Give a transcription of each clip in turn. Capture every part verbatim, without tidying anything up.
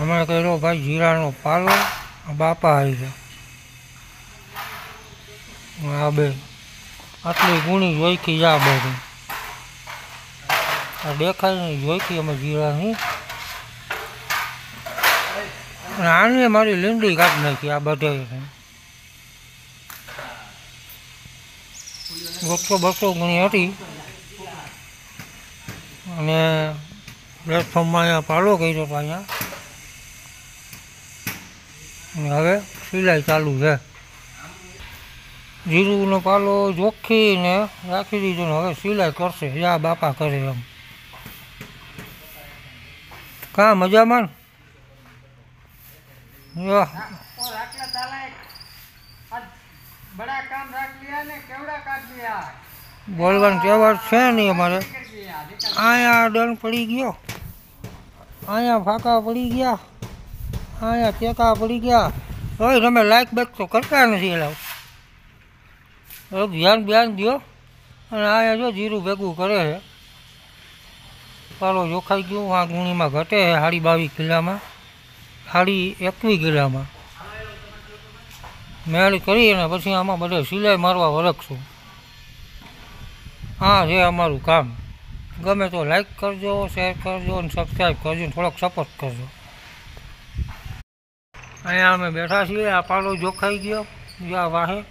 અમે કર્યો ભાઈ જીરાનો પાલો, બાપા આવી ગયા આ બે આટલી ગુણી જોઈખી જા બધી આ દેખાય નહીં જોઈખી અમે જીરાની. આને મારી લીંડી કાઢી નાખી આ બધે બસો બસો ગણી હતી અને પ્લેટફોર્મમાં અહીંયા પાલો કર્યો હતો અહીંયા અને હવે સિલાઈ ચાલુ છે. જીરુનો પાલો જોખીને રાખી દીધો ને હવે સિલાઈ કરશે. યા બાપા કરે એમ. કાં મજામાં બોલવાનો તહેવાર છે નહીં અમારે. અહીંયા દંડ પડી ગયો, અહીંયા ફાંકા પડી ગયા, અહીંયા ટેકા પડી ગયા. હવે તમે લાઈક બેક તો કરતા નથી એલા ધ્યાન ધ્યાન દો. અને અહીંયા જો જીરું ભેગું કરે છે. પાલો જોખાઈ ગયો. આ ગુણીમાં ઘટે છે સાડી બાવીસ કિલ્લામાં, સાડી એકવીસ કિલ્લામાં મેળ કરી અને પછી આમાં બધે સિલાઈ મારવા વળગશું. હા છે અમારું કામ. ગમે તો લાઈક કરજો, શેર કરજો અને સબસ્ક્રાઈબ કરજો, થોડોક સપોર્ટ કરજો. અહીંયા અમે બેઠા છીએ. આ પાલો જોખાઈ ગયો જ્યાં વાહે.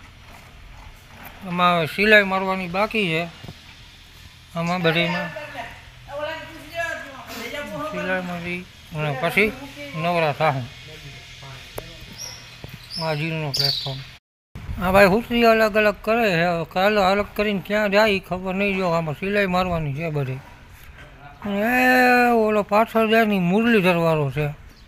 એમાં સિલાઈ મારવાની બાકી છે. આમાં બધીમાં સિલાઈ મારી અને પછી નવરા થાઉં. આ જીરુનો પ્લેટફોર્મ. હા ભાઈ હુસરી અલગ અલગ કરે છે. કાલે અલગ કરીને ક્યાં જાય ખબર નહીં. જો આમાં સિલાઈ મારવાની છે બધી. એ ઓલો પાછળ જાયની મુરલીધરવાળો છે,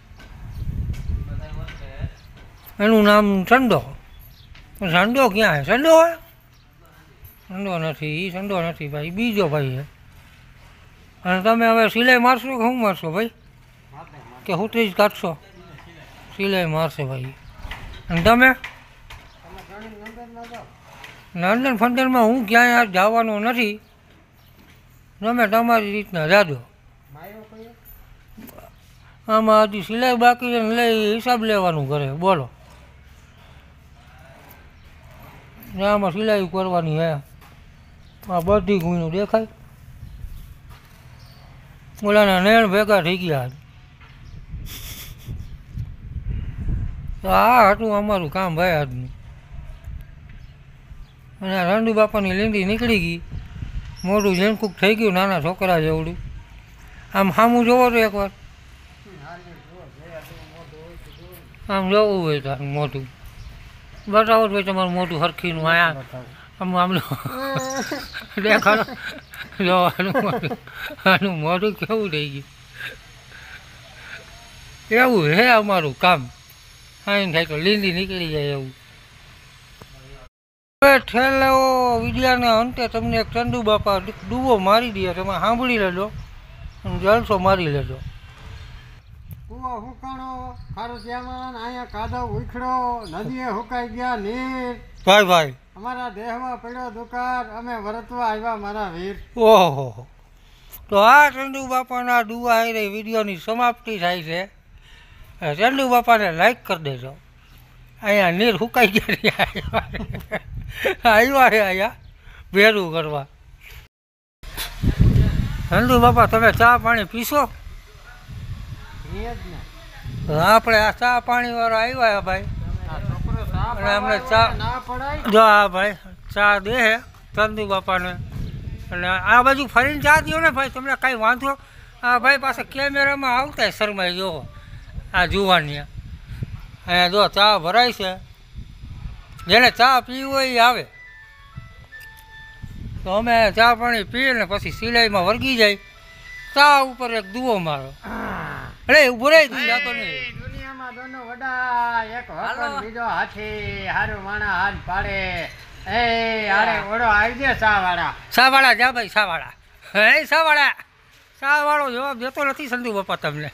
એનું નામ સંડો. સંડો ક્યાં છે? સંડો હોય? સંડો નથી, એ સંડો નથી ભાઈ, બીજો ભાઈ છે. અને તમે હવે સિલાઈ મારશો કે શું મારશો ભાઈ? કે હુતરી જ કાઢશો? સિલાઈ મારશે ભાઈ. અને તમે નંદન ફંદનમાં હું ક્યાંય જવાનો નથી. તમે તમારી રીતના જાજો. આમાં હજી સિલાઈ બાકી છે, લઈ હિસાબ લેવાનું કરે. બોલો, આમાં સિલાઈ કરવાની હે. આ બધી ગુણું દેખાય. ઓલાના નેણ ભેગા થઈ ગયા. તો આ હતું અમારું કામ ભાઈ આજનું. અને આ રંડુ બાપાની લીંડી નીકળી ગઈ. મોઢું ઝીણકુક થઈ ગયું નાના છોકરા જેવડું. આમ સામું જોવો તો એકવાર. આમ જોવું હોય તો મોઢું બતાવો તો ભાઈ તમારું મોઢું હરખીનું. આયા આમ આમનું દેખાડો. જો આનું મોઢું આનું મોઢું કેવું થઈ ગયું. એવું હે અમારું કામ. હા થાય તો લીંડી નીકળી જાય એવું. હવે છેલ્લો વિડિયાના અંતે તમને એક ચંદુ બાપા ડૂબો મારી દે. તમે સાંભળી લેજો અને જલસો મારી લેજો. કૂવો હુકાણો ખારસિયામાં, અહીંયા કાદવ ઉખડો, નદીએ હુકાઈ ગયા નીર. ભાઈ ભાઈ અમારા દેહમાં પડ્યો દુકાર, અમે વરતવા આવ્યા મારા વીર. ઓહો, તો આ ચંદુ બાપાના ડુવા હારે વિડીયોની સમાપ્તિ થાય છે. ચંદુ બાપાને લાઈક કરી દેજો. અહીંયા નીર હુકાઈ ગયા આવ્યા છે અહીંયા ભેરું કરવા. ચંદુ બાપા તમે ચા પાણી પીશો? આપણે આ ચા પાણી વાળા આવ્યા ભાઈ. અને અમને ચા જો આ ભાઈ ચા દે હે ચંદુ બાપાને. અને આ બાજુ ફરીને ચા દો ને ભાઈ, તમને કાંઈ વાંધો? આ ભાઈ પાસે કેમેરામાં આવતા શરમાઈ જો આ જુવાની. અહીંયા જો ચા ભરાય છે. જેને ચા પીવી હોય એ આવે. તો અમે ચા પાણી પીએ ને પછી સિલાઈમાં વળગી જાય. ચા ઉપર એક દુવો મારો. અરે ઉભો રહી તું જાતો નહીં. દુનિયામાં દોનો વડા, એક હકન બીજો હાથી, હારું માણા હાથ પાડે. એ હારે ઓડો આવી દે ચા વાળા. ચા વાળા જા ભાઈ, ચા વાળા. હે ચા વાળા. ચા વાળો જવાબ દેતો નથી ચંદુ બાપા તમને.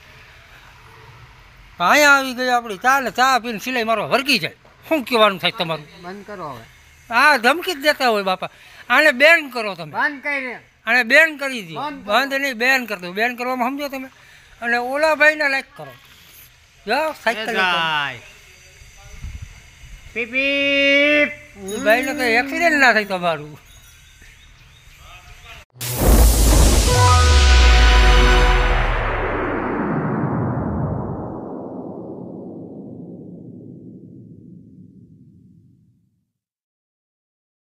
અહીંયા આવી ગઈ આપણી ચા ને ચા પીને સિલાઈ મારવા વળગી જાય. શું કહેવાનું થાય તમારું? બંધ કરો હવે. હા ધમકી જ દેતા હોય બાપા. આને બેન કરો તમે. બંધ કરી આને બેન કરી દો. બંધ નહીં, બેન કરી દો. બેન કરવામાં સમજો તમે. અને ઓલા ભાઈને લાઈક કરો. જો સાયકલ જાય પીપ પીપ. ભાઈને તો એક્સિડન્ટ ના થાય તમારું.